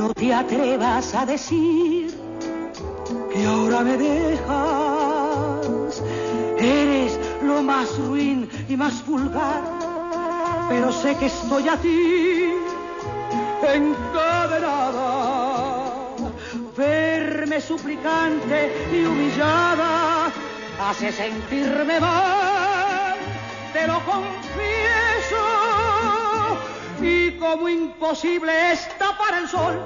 No te atrevas a decir que ahora me dejas. Eres lo más ruin y más vulgar, pero sé que estoy a ti encadenada. Verme suplicante y humillada hace sentirme mal, te lo confieso. Y como imposible es tapar el sol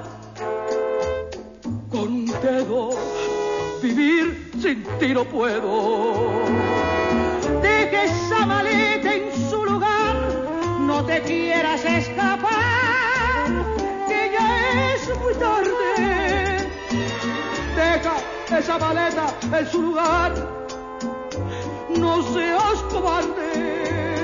con un dedo, vivir sin ti no puedo. Deja esa maleta en su lugar, no te quieras escapar, que ya es muy tarde. Deja esa maleta en su lugar, no seas cobarde.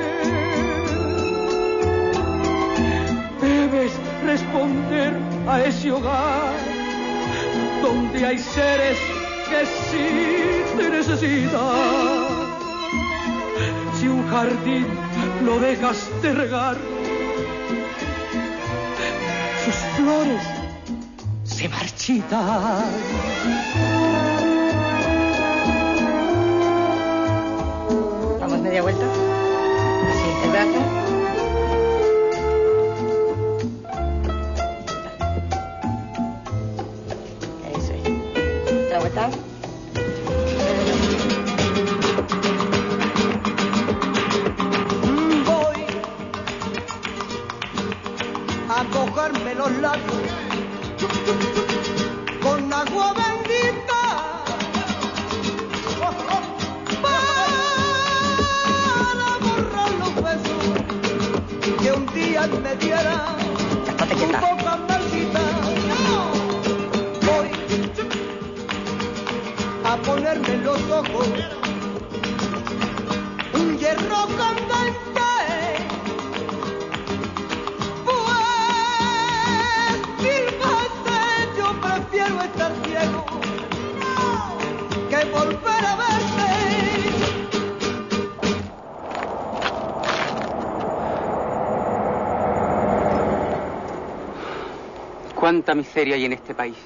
Debes responder a ese hogar donde hay seres que sí te necesitan. Si un jardín lo dejas de regar, sus flores se marchitan. Damos media vuelta. Así, el brazo. Eso es. Otra vuelta. Voy a cogerme los labios con agua bendita para borrar los besos que un día me diera tu boca maldita. Voy a ponerme en los ojos un hierro candente, pues mil veces yo prefiero estar ciego que volver a verte. Cuánta miseria hay en este país.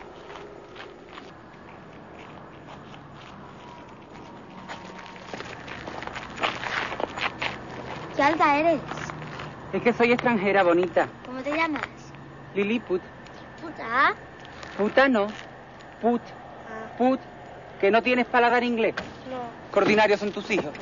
¿Qué alta eres? Es que soy extranjera, bonita. ¿Cómo te llamas? Lilliput. ¿Puta? Puta no. Put. Put. ¿Que no tienes paladar inglés? No. ¿Qué ordinarios son tus hijos?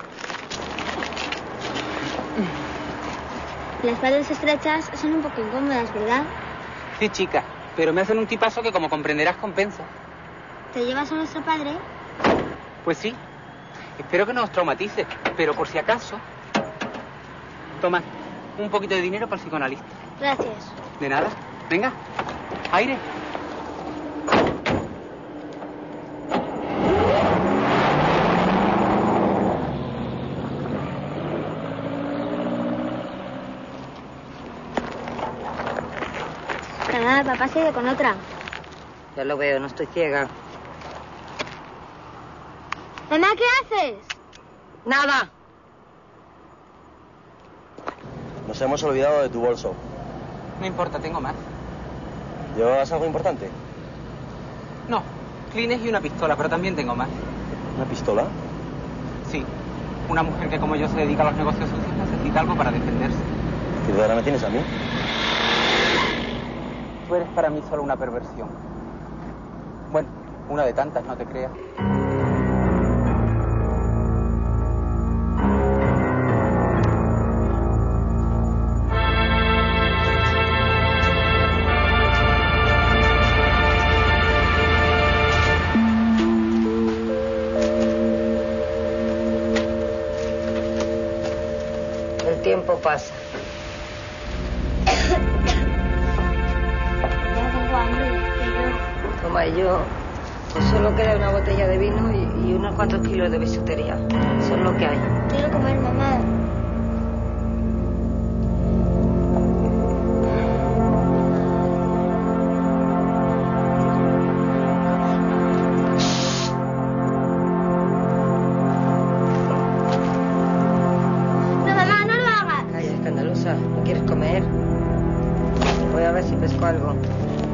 Las paredes estrechas son un poco incómodas, ¿verdad? Sí, chica. Pero me hacen un tipazo que, como comprenderás, compensa. ¿Te llevas a nuestro padre? Pues sí. Espero que no os traumatice. Pero por si acaso... Toma, un poquito de dinero para el psicoanalista. Gracias. De nada. Venga, aire. Nada, papá se ha ido con otra. Ya lo veo, no estoy ciega. Mamá, ¿qué haces? ¡Nada! Nos hemos olvidado de tu bolso. No importa, tengo más. ¿Llevabas algo importante? No, clines y una pistola, pero también tengo más. ¿Una pistola? Sí, una mujer que como yo se dedica a los negocios sucios necesita algo para defenderse. ¿Y tú ahora me tienes a mí? Tú eres para mí solo una perversión. Bueno, una de tantas, no te creas. El tiempo pasa. Ya tengo hambre, Toma, y yo... Pues solo queda una botella de vino y unos cuantos kilos de bisutería. Eso es lo que hay. quiero comer, mamá. No, mamá, no lo hagas. Calla, escandalosa. ¿No quieres comer? Voy a ver si pesco algo.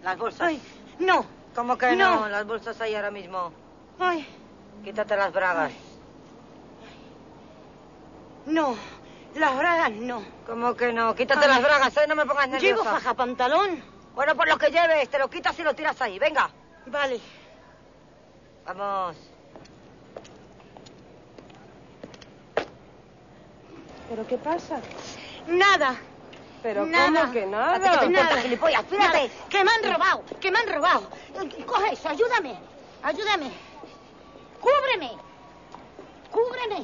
las bolsas. Ay, no. ¿Cómo que no? No. Las bolsas hay ahora mismo. Ay, Quítate las bragas. no. Las bragas no. ¿Cómo que no? Quítate las bragas, no me pongas nerviosa. Llevo faja pantalón. Bueno, por lo que lleves, te lo quitas y lo tiras ahí. Venga. Vale. Vamos. ¿Pero qué pasa? Nada. ¿Pero Nada. cómo que ¿A ti nada? qué te importa, Nada. gilipollas? Fíjate. Nada. Que me han robado. Que me han robado. Coge eso, ayúdame. Ayúdame. Cúbreme. Cúbreme.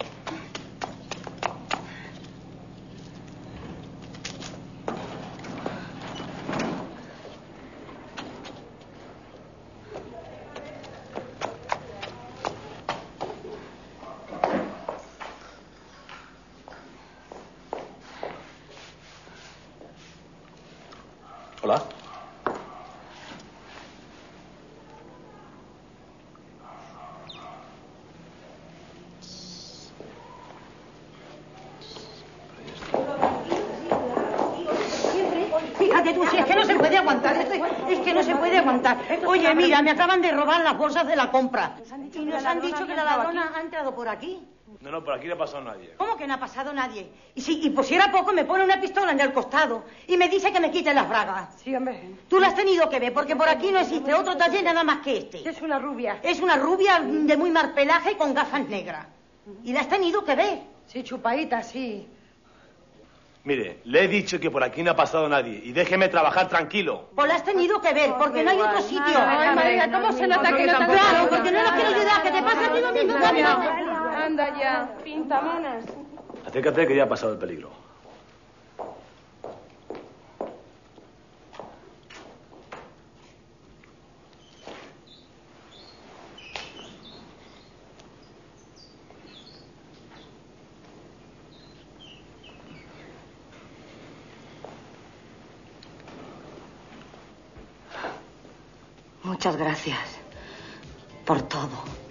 Hola. Fíjate tú, si es que no se puede aguantar. Es que no se puede aguantar. Oye, mira, me acaban de robar las bolsas de la compra. Y nos han dicho que la ladrona ha entrado por aquí. No, por aquí no ha pasado nadie. ¿Cómo que no ha pasado nadie? Y por si era poco, me pone una pistola en el costado y me dice que me quite las bragas. Sí, hombre. Tú la has tenido que ver, porque por aquí no existe otro taller nada más que este. Es una rubia. Es una rubia de muy mal pelaje con gafas negras. Y la has tenido que ver. Sí, chupadita, sí. Mire, le he dicho que por aquí no ha pasado nadie y déjeme trabajar tranquilo. Pues la has tenido que ver, porque no hay otro sitio. Ay, María, ¿cómo se nota que no te... Claro, porque no la quiero ayudar, que te pasa a ti lo mismo que a mí. Anda ya, pintamonas. Acércate que ya ha pasado el peligro. Muchas gracias por todo.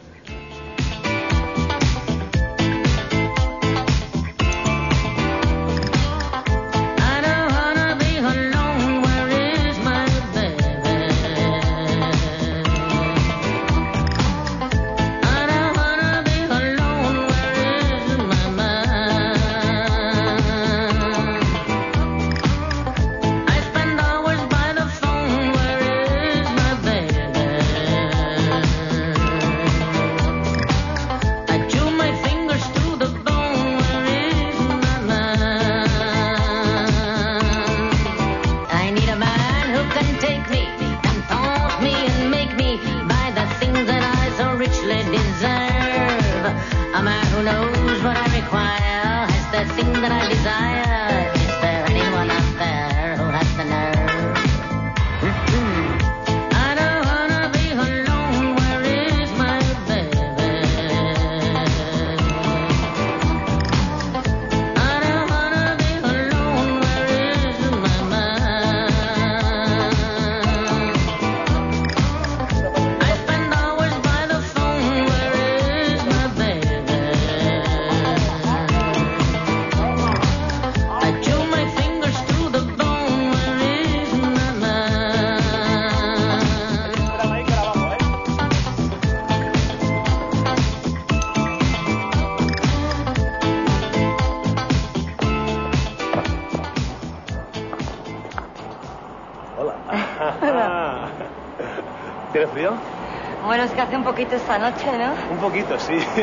¿Tienes frío? Bueno, es que hace un poquito esta noche, ¿no? Un poquito, sí. Sí.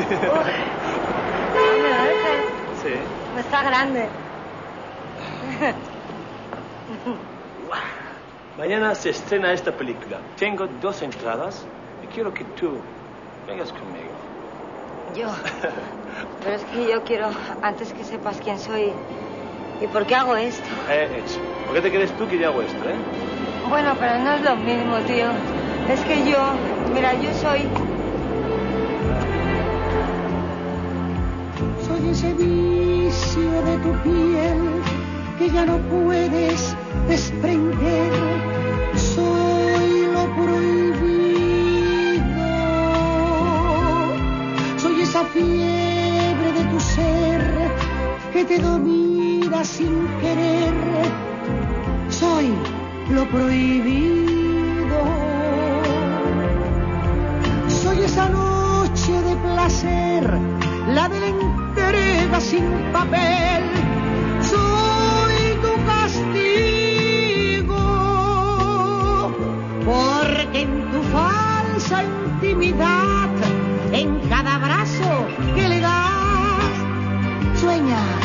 No está grande. Mañana se estrena esta película. Tengo 2 entradas y quiero que tú vengas conmigo. Yo. Pero es que yo quiero, antes que sepas quién soy y por qué hago esto. ¿Por qué te crees tú que yo hago esto, Bueno, pero no es lo mismo, tío. Es que yo, mira, yo soy ese vicio de tu piel que ya no puedes desprender. Soy lo prohibido. Soy esa fiebre de tu ser que te domina sin querer. Soy lo prohibido. ser la de la entrega sin papel. Soy tu castigo, porque en tu falsa intimidad, en cada abrazo que le das, sueñas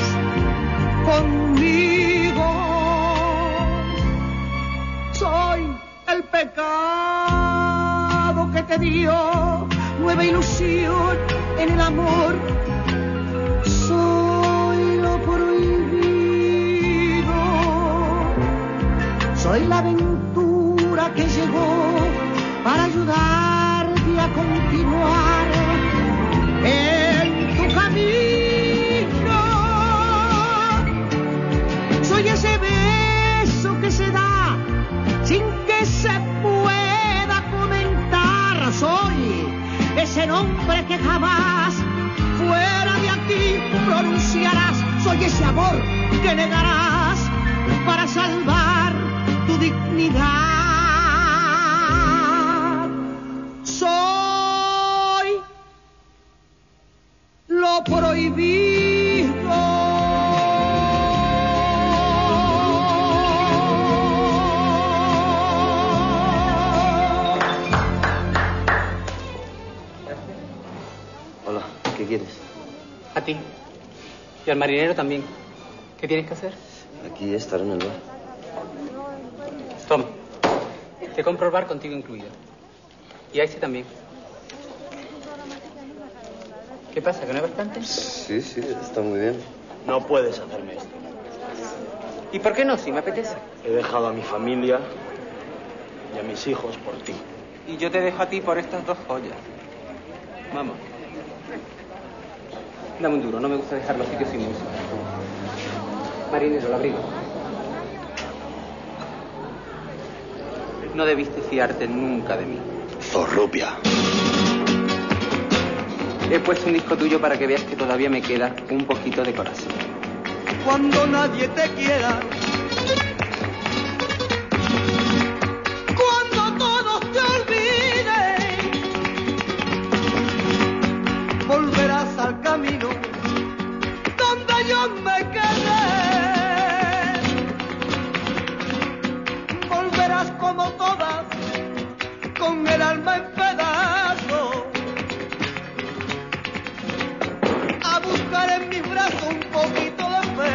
conmigo. Soy el pecado que te dio nueva ilusión en el amor. Soy lo prohibido, soy la aventura que llegó para ayudarte a continuar en tu camino. Soy ese beso que se da sin que se pueda comentar. Soy ese nombre que jamás fuera de aquí pronunciarás. Soy ese amor que negarás para salvar tu dignidad. Soy lo prohibido. Hola, ¿qué quieres? A ti. Y al marinero también. ¿Qué tienes que hacer? Aquí estar en el bar. Toma. Te compro el bar contigo incluido. Y a ese también. ¿Qué pasa? ¿Que no hay bastante? Sí, está muy bien. No puedes hacerme esto. ¿Y por qué no? Si me apetece. He dejado a mi familia y a mis hijos por ti. Y yo te dejo a ti por estas dos joyas. Vamos. Dame un duro, no me gusta dejar los sitios sin música. Marinero, el abrigo. No debiste fiarte nunca de mí. Zorrupia. He puesto un disco tuyo para que veas que todavía me queda un poquito de corazón. Cuando nadie te quiera, cuando todos te olviden, volverás al camino donde yo me quedé. Volverás como todas, con el alma en pedazos, a buscar en mis brazos un poquito de fe.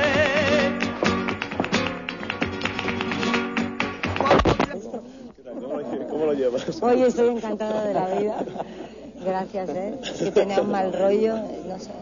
¿Cómo lo llevas? Oye, estoy encantada de la vida. Gracias, ¿eh? Es que tenía un mal rollo, no sé.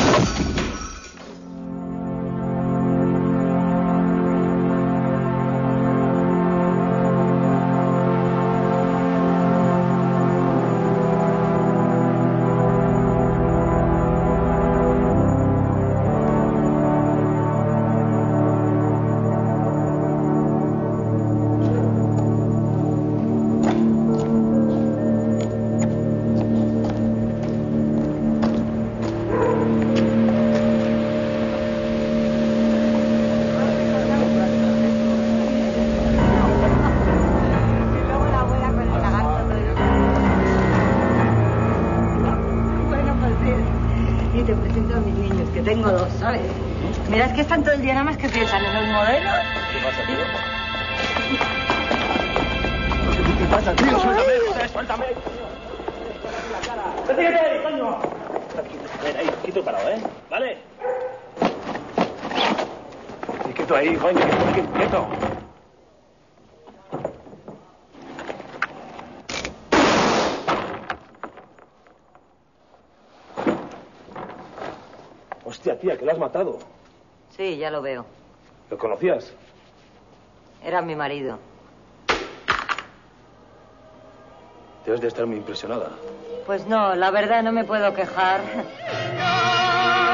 Tengo dos, ¿sabes? Mira, es que están todo el día nada más que piensan en los modelos. ¿Qué pasa, tío? ¿Qué pasa, tío? ¡Suéltame, joder, suéltame! ¡Vete ahí, coño! Ven ahí, quieto parado, ¿eh? ¿Vale? Quieto ahí, coño, quieto. Hostia, tía, que lo has matado. Sí, ya lo veo. ¿Lo conocías? Era mi marido. Debes de estar muy impresionada. Pues no, la verdad no me puedo quejar.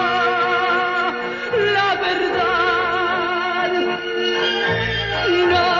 La verdad no